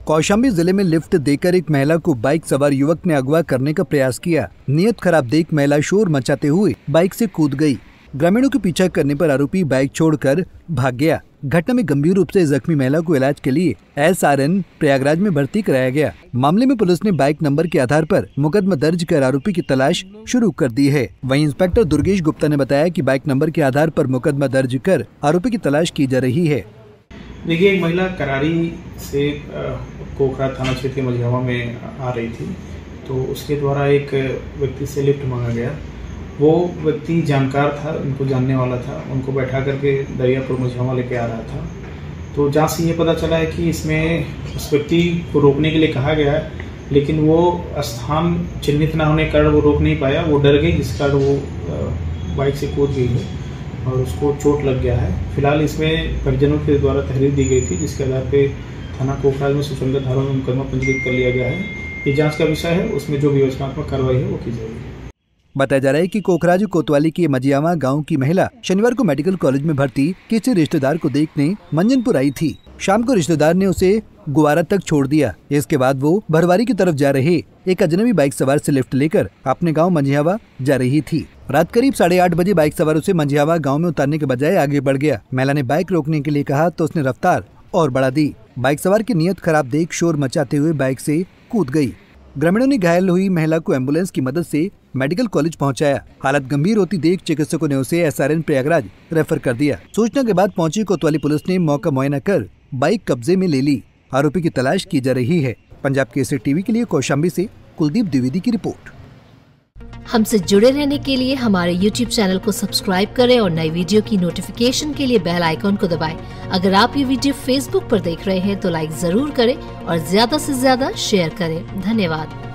कौशाम्बी जिले में लिफ्ट देकर एक महिला को बाइक सवार युवक ने अगवा करने का प्रयास किया। नियत खराब देख महिला शोर मचाते हुए बाइक से कूद गई। ग्रामीणों के पीछा करने पर आरोपी बाइक छोड़कर भाग गया। घटना में गंभीर रूप से जख्मी महिला को इलाज के लिए SRN प्रयागराज में भर्ती कराया गया। मामले में पुलिस ने बाइक नंबर के आधार पर मुकदमा दर्ज कर आरोपी की तलाश शुरू कर दी है। वहीं इंस्पेक्टर दुर्गेश गुप्ता ने बताया कि बाइक नंबर के आधार पर मुकदमा दर्ज कर आरोपी की तलाश की जा रही है। देखिए, एक महिला करारी से कोखरा थाना क्षेत्र के मझियावा में आ रही थी, तो उसके द्वारा एक व्यक्ति से लिफ्ट मांगा गया। वो व्यक्ति जानकार था, उनको जानने वाला था, उनको बैठा करके दरियापुर मझियावा लेके आ रहा था। तो जांच से ये पता चला है कि इसमें उस व्यक्ति को रोकने के लिए कहा गया है, लेकिन वो स्थान चिन्हित न होने के कारण वो रोक नहीं पाया। वो डर गई, जिस कारण वो बाइक से कूद गई है और उसको चोट लग गया है। फिलहाल इसमें परिजनों के द्वारा तहरीर दी गई थी, जिसके आधार पे थाना कोखराज में सुसंगत धाराओं में मुकदमा पंजीकृत कर लिया गया है। ये जांच का विषय है, उसमें जो विवेचनात्मक कार्रवाई है वो की जाएगी। बताया जा रहा है कि कोखराज कोतवाली के मजियावा गांव की महिला शनिवार को मेडिकल कॉलेज में भर्ती किसी रिश्तेदार को देखने मंजनपुर आई थी। शाम को रिश्तेदार ने उसे गुवारा तक छोड़ दिया। इसके बाद वो भरवारी की तरफ जा रहे एक अजनबी बाइक सवार से लिफ्ट लेकर अपने गांव मंझियावा जा रही थी। रात करीब 8:30 बजे बाइक सवार उसे मंझियावा गांव में उतारने के बजाय आगे बढ़ गया। महिला ने बाइक रोकने के लिए कहा तो उसने रफ्तार और बढ़ा दी। बाइक सवार की नियत खराब देख शोर मचाते हुए बाइक से कूद गई। ग्रामीणों ने घायल हुई महिला को एम्बुलेंस की मदद से मेडिकल कॉलेज पहुंचाया। हालत गंभीर होती देख चिकित्सकों ने उसे SRN प्रयागराज रेफर कर दिया। सूचना के बाद पहुंची कोतवाली पुलिस ने मौका मुआयना कर बाइक कब्जे में ले ली। आरोपी की तलाश की जा रही है। पंजाब केसरी टीवी के लिए कौशाम्बी से कुलदीप द्विवेदी की रिपोर्ट। हमसे जुड़े रहने के लिए हमारे YouTube चैनल को सब्सक्राइब करें और नई वीडियो की नोटिफिकेशन के लिए बेल आइकॉन को दबाएं। अगर आप ये वीडियो Facebook पर देख रहे हैं तो लाइक जरूर करें और ज्यादा से ज्यादा शेयर करें। धन्यवाद।